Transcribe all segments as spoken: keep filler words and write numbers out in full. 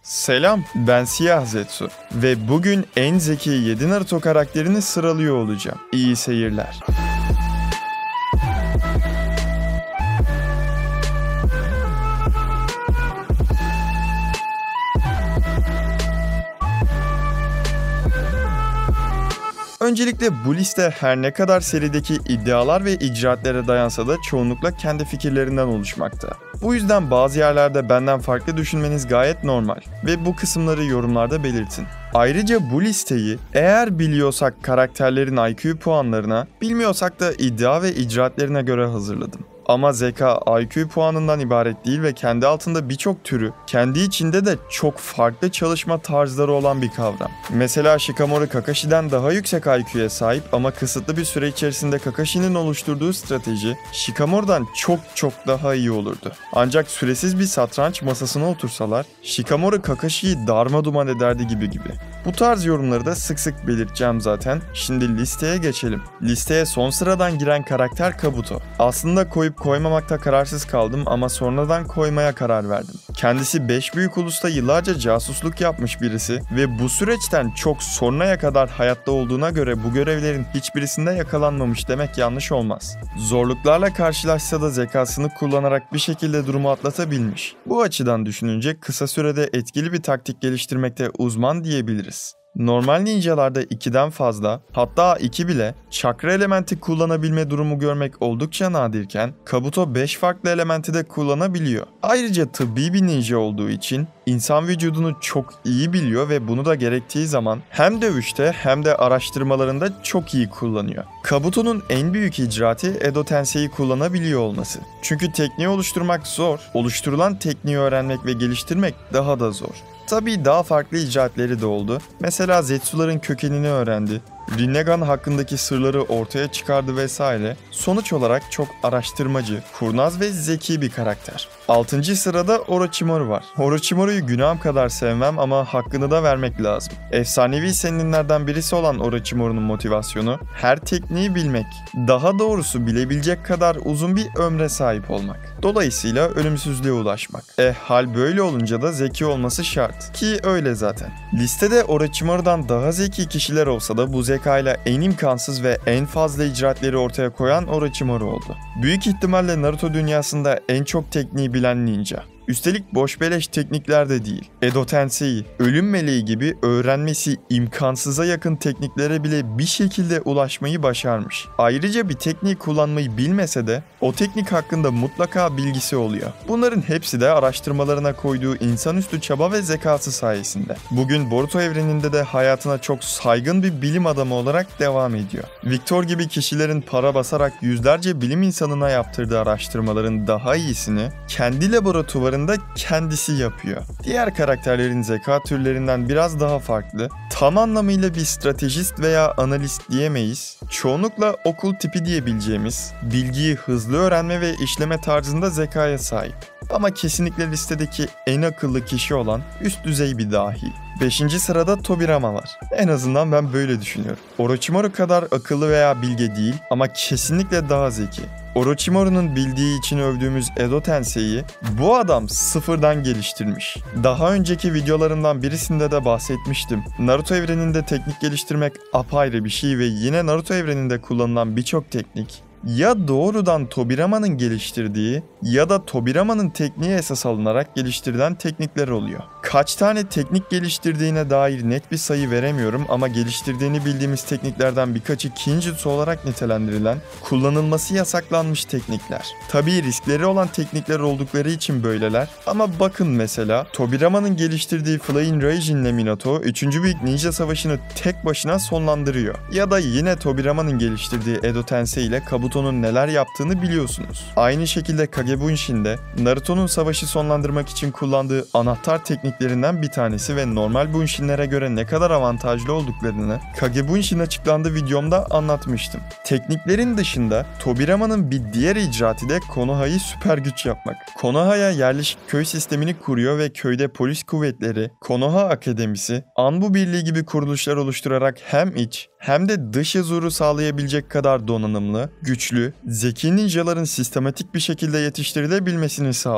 Selam, ben Siyah Zetsu ve bugün en zeki yedi Naruto karakterini sıralıyor olacağım. İyi seyirler. Öncelikle bu liste her ne kadar serideki iddialar ve icraatlere dayansa da çoğunlukla kendi fikirlerinden oluşmakta. Bu yüzden bazı yerlerde benden farklı düşünmeniz gayet normal ve bu kısımları yorumlarda belirtin. Ayrıca bu listeyi eğer biliyorsak karakterlerin I Q puanlarına, bilmiyorsak da iddia ve icraatlerine göre hazırladım. Ama zeka I Q puanından ibaret değil ve kendi altında birçok türü, kendi içinde de çok farklı çalışma tarzları olan bir kavram. Mesela Shikamaru Kakashi'den daha yüksek I Q'ye sahip ama kısıtlı bir süre içerisinde Kakashi'nin oluşturduğu strateji Shikamaru'dan çok çok daha iyi olurdu. Ancak süresiz bir satranç masasına otursalar Shikamaru Kakashi'yi darmaduman ederdi gibi gibi. Bu tarz yorumları da sık sık belirteceğim zaten. Şimdi listeye geçelim. Listeye son sıradan giren karakter Kabuto. Aslında koyup koymamakta kararsız kaldım ama sonradan koymaya karar verdim. Kendisi beş büyük ulusta yıllarca casusluk yapmış birisi ve bu süreçten çok sonraya kadar hayatta olduğuna göre bu görevlerin hiçbirisinde yakalanmamış demek yanlış olmaz. Zorluklarla karşılaşsa da zekasını kullanarak bir şekilde durumu atlatabilmiş. Bu açıdan düşününce kısa sürede etkili bir taktik geliştirmekte uzman diyebiliriz. Normal ninjalarda ikiden fazla, hatta iki bile çakra elementi kullanabilme durumu görmek oldukça nadirken Kabuto beş farklı elementi de kullanabiliyor. Ayrıca tıbbi bir ninja olduğu için insan vücudunu çok iyi biliyor ve bunu da gerektiği zaman hem dövüşte hem de araştırmalarında çok iyi kullanıyor. Kabuto'nun en büyük icraatı Edo Tensei'yi kullanabiliyor olması. Çünkü tekniği oluşturmak zor, oluşturulan tekniği öğrenmek ve geliştirmek daha da zor. Tabii daha farklı icraatleri de oldu. Mesela Zetsu'ların kökenini öğrendi, Rinnegan hakkındaki sırları ortaya çıkardı vesaire. Sonuç olarak çok araştırmacı, kurnaz ve zeki bir karakter. altıncı sırada Orochimaru var. Orochimaru'yu günahım kadar sevmem ama hakkını da vermek lazım. Efsanevi seninlerden birisi olan Orochimaru'nun motivasyonu her tekniği bilmek. Daha doğrusu bilebilecek kadar uzun bir ömre sahip olmak. Dolayısıyla ölümsüzlüğe ulaşmak. E hal böyle olunca da zeki olması şart. Ki öyle zaten. Listede Orochimaru'dan daha zeki kişiler olsa da bu zekayla en imkansız ve en fazla icraatleri ortaya koyan Orochimaru oldu. Büyük ihtimalle Naruto dünyasında en çok tekniği bilen ninja. Üstelik boş beleş teknikler de değil. Edo Tensei, ölüm meleği gibi öğrenmesi imkansıza yakın tekniklere bile bir şekilde ulaşmayı başarmış. Ayrıca bir tekniği kullanmayı bilmese de o teknik hakkında mutlaka bilgisi oluyor. Bunların hepsi de araştırmalarına koyduğu insanüstü çaba ve zekası sayesinde. Bugün Boruto evreninde de hayatına çok saygın bir bilim adamı olarak devam ediyor. Victor gibi kişilerin para basarak yüzlerce bilim insanına yaptırdığı araştırmaların daha iyisini kendi laboratuvarında kendisi yapıyor. Diğer karakterlerin zeka türlerinden biraz daha farklı. Tam anlamıyla bir stratejist veya analist diyemeyiz. Çoğunlukla okul tipi diyebileceğimiz, bilgiyi hızlı öğrenme ve işleme tarzında zekaya sahip. Ama kesinlikle listedeki en akıllı kişi olan üst düzey bir dahi. beşinci sırada Tobirama var. En azından ben böyle düşünüyorum. Orochimaru kadar akıllı veya bilge değil ama kesinlikle daha zeki. Orochimaru'nun bildiği için övdüğümüz Edo Tensei'yi bu adam sıfırdan geliştirmiş. Daha önceki videolarımdan birisinde de bahsetmiştim. Naruto evreninde teknik geliştirmek apayrı bir şey ve yine Naruto evreninde kullanılan birçok teknik ya doğrudan Tobirama'nın geliştirdiği ya da Tobirama'nın tekniği esas alınarak geliştirilen teknikler oluyor. Kaç tane teknik geliştirdiğine dair net bir sayı veremiyorum ama geliştirdiğini bildiğimiz tekniklerden birkaçı Kinjutsu olarak nitelendirilen, kullanılması yasaklanmış teknikler. Tabii riskleri olan teknikler oldukları için böyleler ama bakın mesela Tobirama'nın geliştirdiği Flying Raijin ile Minato üçüncü büyük ninja savaşını tek başına sonlandırıyor. Ya da yine Tobirama'nın geliştirdiği Edo Tensei ile Kabuto'nun neler yaptığını biliyorsunuz. Aynı şekilde Kagebunshin'de Naruto'nun savaşı sonlandırmak için kullandığı anahtar tekniklerinden bir tanesi ve normal Bunshin'lere göre ne kadar avantajlı olduklarını Kagebunshin açıklandığı videomda anlatmıştım. Tekniklerin dışında Tobirama'nın bir diğer icraatı da Konoha'yı süper güç yapmak. Konoha'ya yerleşik köy sistemini kuruyor ve köyde polis kuvvetleri, Konoha Akademisi, Anbu Birliği gibi kuruluşlar oluşturarak hem iç hem de dış huzuru sağlayabilecek kadar donanımlı, güçlü, zeki ninjaların sistematik bir şekilde yetiştirilebilmesini sağlıyor.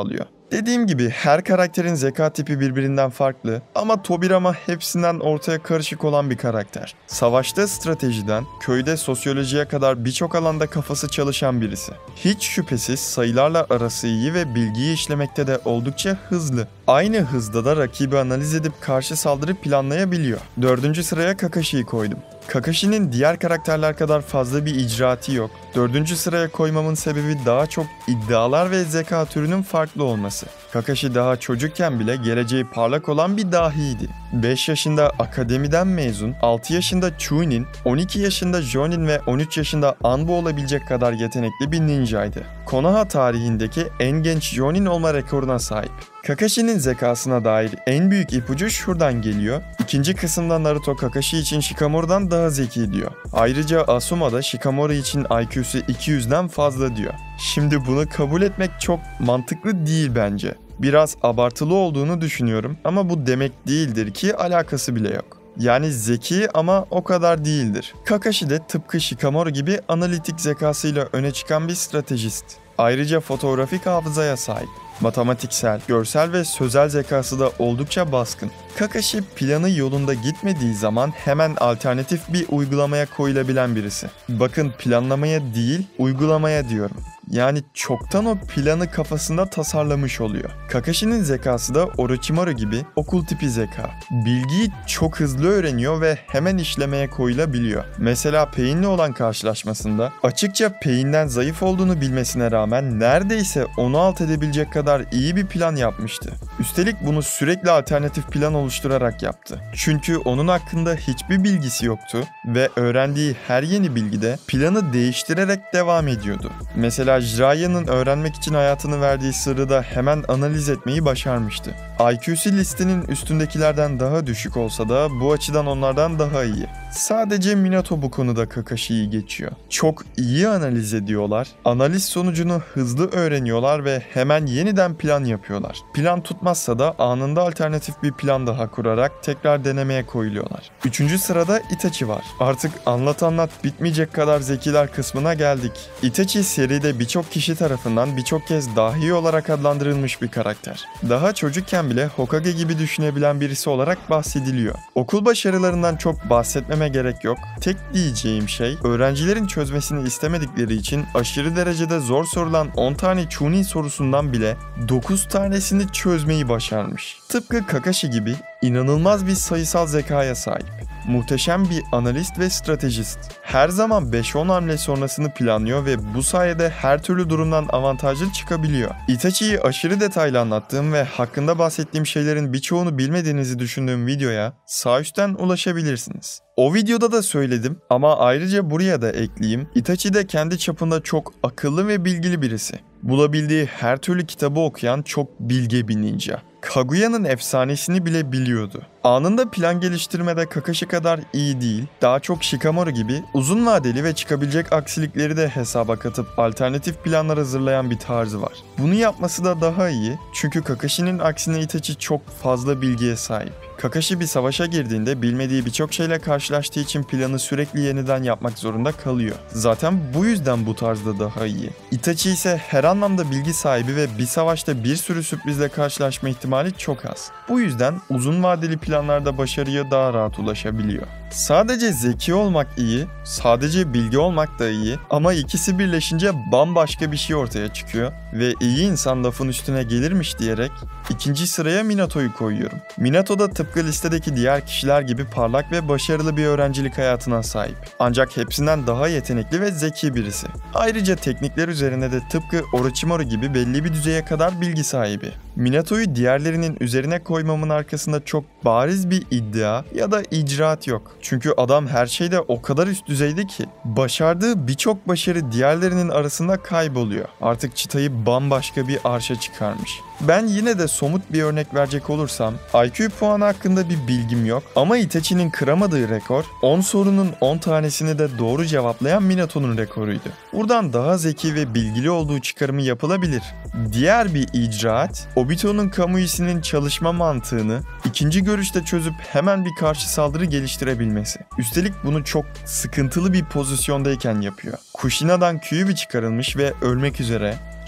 Dediğim gibi her karakterin zeka tipi birbirinden farklı ama Tobirama hepsinden ortaya karışık olan bir karakter. Savaşta stratejiden, köyde sosyolojiye kadar birçok alanda kafası çalışan birisi. Hiç şüphesiz sayılarla arası iyi ve bilgiyi işlemekte de oldukça hızlı. Aynı hızda da rakibi analiz edip karşı saldırı planlayabiliyor. Dördüncü sıraya Kakashi'yi koydum. Kakashi'nin diğer karakterler kadar fazla bir icraatı yok. Dördüncü sıraya koymamın sebebi daha çok iddialar ve zeka türünün farklı olması. Kakashi daha çocukken bile geleceği parlak olan bir dahiydi. beş yaşında akademiden mezun, altı yaşında Chunin, on iki yaşında Jonin ve on üç yaşında Anbu olabilecek kadar yetenekli bir ninjaydı. Konoha tarihindeki en genç Jonin olma rekoruna sahip. Kakashi'nin zekasına dair en büyük ipucu şuradan geliyor. İkinci kısımda Naruto Kakashi için Shikamaru'dan daha zeki diyor. Ayrıca Asuma da Shikamaru için I Q'su iki yüzden fazla diyor. Şimdi bunu kabul etmek çok mantıklı değil bence. Biraz abartılı olduğunu düşünüyorum ama bu demek değildir ki alakası bile yok. Yani zeki ama o kadar değildir. Kakashi de tıpkı Shikamaru gibi analitik zekasıyla öne çıkan bir stratejist. Ayrıca fotoğrafik hafızaya sahip. Matematiksel, görsel ve sözel zekası da oldukça baskın. Kakashi planı yolunda gitmediği zaman hemen alternatif bir uygulamaya koyulabilen birisi. Bakın planlamaya değil, uygulamaya diyorum. Yani çoktan o planı kafasında tasarlamış oluyor. Kakashi'nin zekası da Orochimaru gibi okul tipi zeka. Bilgiyi çok hızlı öğreniyor ve hemen işlemeye koyulabiliyor. Mesela Pain'le olan karşılaşmasında açıkça Pain'den zayıf olduğunu bilmesine rağmen neredeyse onu alt edebilecek kadar iyi bir plan yapmıştı. Üstelik bunu sürekli alternatif plan oluşturarak yaptı. Çünkü onun hakkında hiçbir bilgisi yoktu ve öğrendiği her yeni bilgide planı değiştirerek devam ediyordu. Mesela Jiraiya'nın öğrenmek için hayatını verdiği sırrı da hemen analiz etmeyi başarmıştı. I Q'su listenin üstündekilerden daha düşük olsa da bu açıdan onlardan daha iyi. Sadece Minato bu konuda Kakashi'yi geçiyor. Çok iyi analiz ediyorlar, analiz sonucunu hızlı öğreniyorlar ve hemen yeniden plan yapıyorlar. Plan tutmazsa da anında alternatif bir plan daha kurarak tekrar denemeye koyuluyorlar. Üçüncü sırada Itachi var. Artık anlat anlat bitmeyecek kadar zekiler kısmına geldik. Itachi seride birçok kişi tarafından birçok kez dahi olarak adlandırılmış bir karakter. Daha çocukken bile Hokage gibi düşünebilen birisi olarak bahsediliyor. Okul başarılarından çok bahsetmeme gerek yok. Tek diyeceğim şey, öğrencilerin çözmesini istemedikleri için aşırı derecede zor sorulan on tane Chunin sorusundan bile dokuz tanesini çözmeyi başarmış. Tıpkı Kakashi gibi inanılmaz bir sayısal zekaya sahip. Muhteşem bir analist ve stratejist. Her zaman beş on hamle sonrasını planlıyor ve bu sayede her türlü durumdan avantajlı çıkabiliyor. Itachi'yi aşırı detaylı anlattığım ve hakkında bahsettiğim şeylerin birçoğunu bilmediğinizi düşündüğüm videoya sağ üstten ulaşabilirsiniz. O videoda da söyledim ama ayrıca buraya da ekleyeyim. Itachi de kendi çapında çok akıllı ve bilgili birisi. Bulabildiği her türlü kitabı okuyan çok bilge bir ninja. Kaguya'nın efsanesini bile biliyordu. Anında plan geliştirmede Kakashi kadar iyi değil, daha çok Shikamaru gibi uzun vadeli ve çıkabilecek aksilikleri de hesaba katıp alternatif planlar hazırlayan bir tarzı var. Bunu yapması da daha iyi çünkü Kakashi'nin aksine Itachi çok fazla bilgiye sahip. Kakashi bir savaşa girdiğinde bilmediği birçok şeyle karşılaştığı için planı sürekli yeniden yapmak zorunda kalıyor. Zaten bu yüzden bu tarzda daha iyi. Itachi ise her anlamda bilgi sahibi ve bir savaşta bir sürü sürprizle karşılaşma ihtimali çok az. Bu yüzden uzun vadeli planlarda başarıya daha rahat ulaşabiliyor. Sadece zeki olmak iyi, sadece bilgi olmak da iyi ama ikisi birleşince bambaşka bir şey ortaya çıkıyor ve iyi insan lafın üstüne gelirmiş diyerek ikinci sıraya Minato'yu koyuyorum. Minato da tıpkı listedeki diğer kişiler gibi parlak ve başarılı bir öğrencilik hayatına sahip. Ancak hepsinden daha yetenekli ve zeki birisi. Ayrıca teknikler üzerine de tıpkı Orochimaru gibi belli bir düzeye kadar bilgi sahibi. Minato'yu diğerlerinin üzerine koymamın arkasında çok bariz bir iddia ya da icraat yok. Çünkü adam her şeyde o kadar üst düzeyde ki başardığı birçok başarı diğerlerinin arasında kayboluyor. Artık çıtayı bambaşka bir arşa çıkarmış. Ben yine de somut bir örnek verecek olursam I Q puanı hakkında bir bilgim yok ama Itachi'nin kıramadığı rekor on sorunun on tanesini de doğru cevaplayan Minato'nun rekoruydu. Buradan daha zeki ve bilgili olduğu çıkarımı yapılabilir. Diğer bir icraat, Obito'nun Kamuisi'nin çalışma mantığını ikinci görüşte çözüp hemen bir karşı saldırı geliştirebilmesi. Üstelik bunu çok sıkıntılı bir pozisyondayken yapıyor. Kushina'dan Kyuubi çıkarılmış ve ölmek üzere.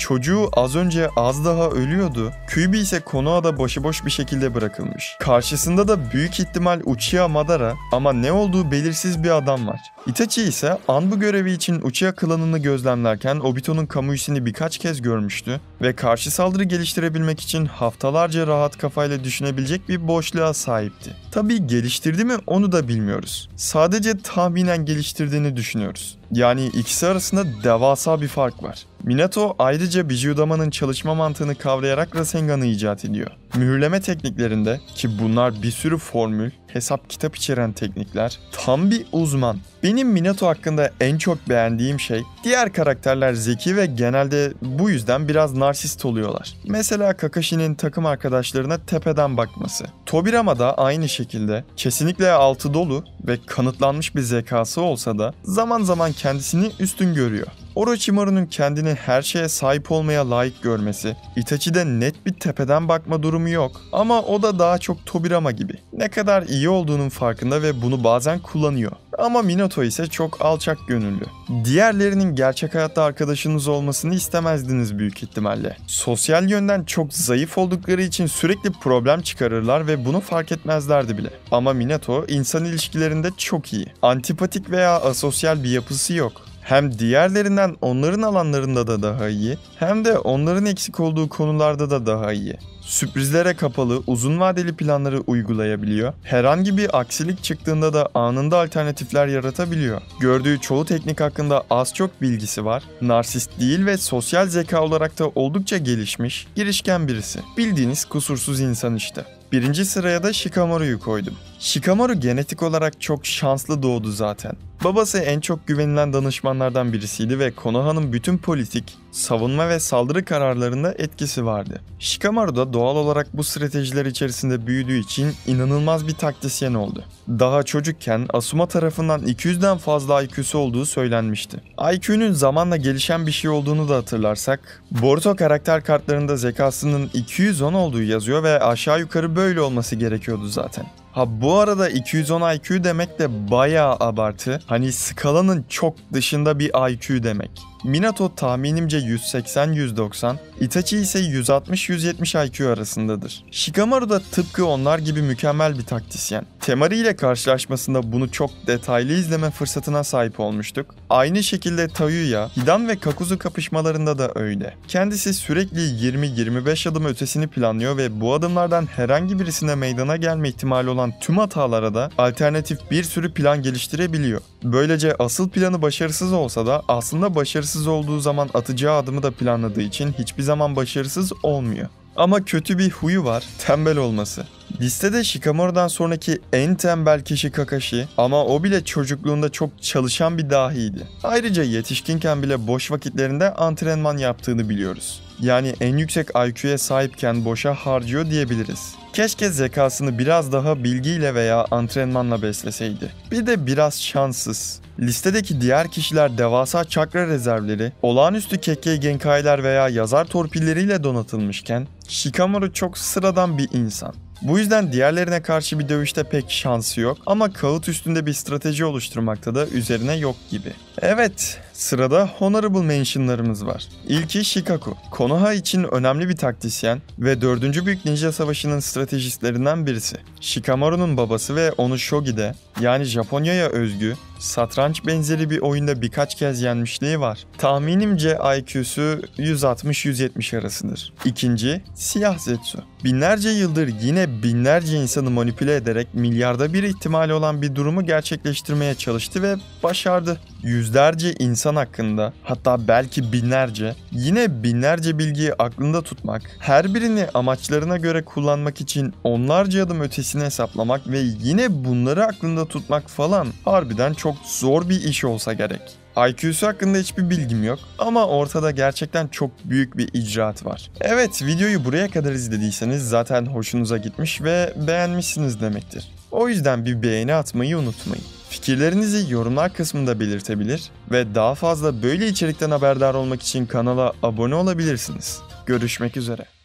Çocuğu az önce az daha ölüyordu. Kyuubi ise Konoha'da başıboş bir şekilde bırakılmış. Karşısında da büyük ihtimal Uchiha Madara ama ne olduğu belirsiz bir adam var. Itachi ise Anbu görevi için Uchiha klanını gözlemlerken Obito'nun Kamui'sini birkaç kez görmüştü ve karşı saldırı geliştirebilmek için haftalarca rahat kafayla düşünebilecek bir boşluğa sahipti. Tabii geliştirdi mi onu da bilmiyoruz. Sadece tahminen geliştirdiğini düşünüyoruz. Yani ikisi arasında devasa bir fark var. Minato ayrıca Bijudama'nın çalışma mantığını kavrayarak Rasengan'ı icat ediyor. Mühürleme tekniklerinde, ki bunlar bir sürü formül, hesap kitap içeren teknikler, tam bir uzman. Benim Minato hakkında en çok beğendiğim şey, diğer karakterler zeki ve genelde bu yüzden biraz narsist oluyorlar. Mesela Kakashi'nin takım arkadaşlarına tepeden bakması. Tobirama da aynı şekilde kesinlikle altı dolu ve kanıtlanmış bir zekası olsa da zaman zaman kendisini üstün görüyor. Orochimaru'nun kendini her şeye sahip olmaya layık görmesi, Itachi'de net bir tepeden bakma durumu yok ama o da daha çok Tobirama gibi. Ne kadar iyi olduğunun farkında ve bunu bazen kullanıyor. Ama Minato ise çok alçak gönüllü. Diğerlerinin gerçek hayatta arkadaşınız olmasını istemezdiniz büyük ihtimalle. Sosyal yönden çok zayıf oldukları için sürekli problem çıkarırlar ve bunu fark etmezlerdi bile. Ama Minato insan ilişkilerinde çok iyi. Antipatik veya asosyal bir yapısı yok. Hem diğerlerinden onların alanlarında da daha iyi, hem de onların eksik olduğu konularda da daha iyi. Sürprizlere kapalı, uzun vadeli planları uygulayabiliyor. Herhangi bir aksilik çıktığında da anında alternatifler yaratabiliyor. Gördüğü çoğu teknik hakkında az çok bilgisi var. Narsist değil ve sosyal zeka olarak da oldukça gelişmiş, girişken birisi. Bildiğiniz kusursuz insan işte. Birinci sıraya da Shikamaru'yu koydum. Shikamaru genetik olarak çok şanslı doğdu zaten. Babası en çok güvenilen danışmanlardan birisiydi ve Konoha'nın bütün politik, savunma ve saldırı kararlarında etkisi vardı. Shikamaru da doğal olarak bu stratejiler içerisinde büyüdüğü için inanılmaz bir taktisyen oldu. Daha çocukken Asuma tarafından iki yüzden fazla I Q'su olduğu söylenmişti. I Q'nun zamanla gelişen bir şey olduğunu da hatırlarsak, Boruto karakter kartlarında zekasının iki yüz on olduğu yazıyor ve aşağı yukarı böyle olması gerekiyordu zaten. Ha bu arada iki yüz on I Q demek de bayağı abartı. Hani skalanın çok dışında bir I Q demek. Minato tahminimce yüz seksen yüz doksan, Itachi ise yüz altmış yüz yetmiş I Q arasındadır. Shikamaru da tıpkı onlar gibi mükemmel bir taktisyen. Temari ile karşılaşmasında bunu çok detaylı izleme fırsatına sahip olmuştuk. Aynı şekilde Tayuya, Hidan ve Kakuzu kapışmalarında da öyle. Kendisi sürekli yirmi yirmi beş adım ötesini planlıyor ve bu adımlardan herhangi birisine meydana gelme ihtimali olan tüm hatalara da alternatif bir sürü plan geliştirebiliyor. Böylece asıl planı başarısız olsa da aslında başarısız olduğu zaman atacağı adımı da planladığı için hiçbir zaman başarısız olmuyor. Ama kötü bir huyu var, tembel olması. Listede Shikamaru'dan sonraki en tembel kişi Kakashi ama o bile çocukluğunda çok çalışan bir dahiydi. Ayrıca yetişkinken bile boş vakitlerinde antrenman yaptığını biliyoruz. Yani en yüksek I Q'ye sahipken boşa harcıyor diyebiliriz. Keşke zekasını biraz daha bilgiyle veya antrenmanla besleseydi. Bir de biraz şanssız. Listedeki diğer kişiler devasa çakra rezervleri, olağanüstü Kekkei Genkai'ler veya yazar torpilleriyle donatılmışken Shikamaru çok sıradan bir insan. Bu yüzden diğerlerine karşı bir dövüşte pek şansı yok ama kağıt üstünde bir strateji oluşturmakta da üzerine yok gibi. Evet, sırada Honorable Mention'larımız var. İlki Shikaku. Konoha için önemli bir taktisyen ve dördüncü Büyük Ninja Savaşı'nın stratejistlerinden birisi. Shikamaru'nun babası ve onu Shogi'de, yani Japonya'ya özgü, satranç benzeri bir oyunda birkaç kez yenmişliği var. Tahminimce I Q'su yüz altmış yüz yetmiş arasıdır. İkinci, Siyah Zetsu. Binlerce yıldır yine binlerce insanı manipüle ederek milyarda bir ihtimali olan bir durumu gerçekleştirmeye çalıştı ve başardı. Yüzlerce insan hakkında, hatta belki binlerce, yine binlerce bilgiyi aklında tutmak, her birini amaçlarına göre kullanmak için onlarca adım ötesini hesaplamak ve yine bunları aklında tutmak falan harbiden çok zor bir iş olsa gerek. I Q'su hakkında hiçbir bilgim yok ama ortada gerçekten çok büyük bir icraat var. Evet, videoyu buraya kadar izlediyseniz zaten hoşunuza gitmiş ve beğenmişsiniz demektir. O yüzden bir beğeni atmayı unutmayın. Fikirlerinizi yorumlar kısmında belirtebilir ve daha fazla böyle içerikten haberdar olmak için kanala abone olabilirsiniz. Görüşmek üzere.